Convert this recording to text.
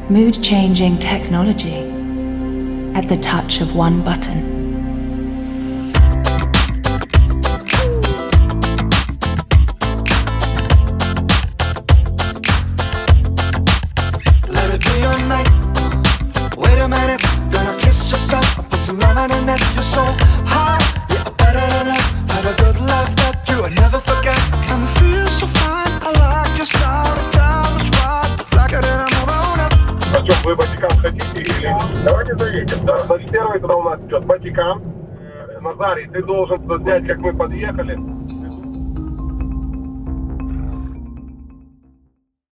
Mood-changing technology at the touch of one button. Wait a minute, gonna kiss yourself, put some lemon in it. You're so high, yeah, better than that. Have a good life that you will never forget. And it feels so fine, I like your style. The time is right, like it in a movie. Артем, вы Батикам хотите или... Давайте заедем, да? Значит, первый туда у нас идет Батикам. Назарий, ты должен снять, как мы подъехали.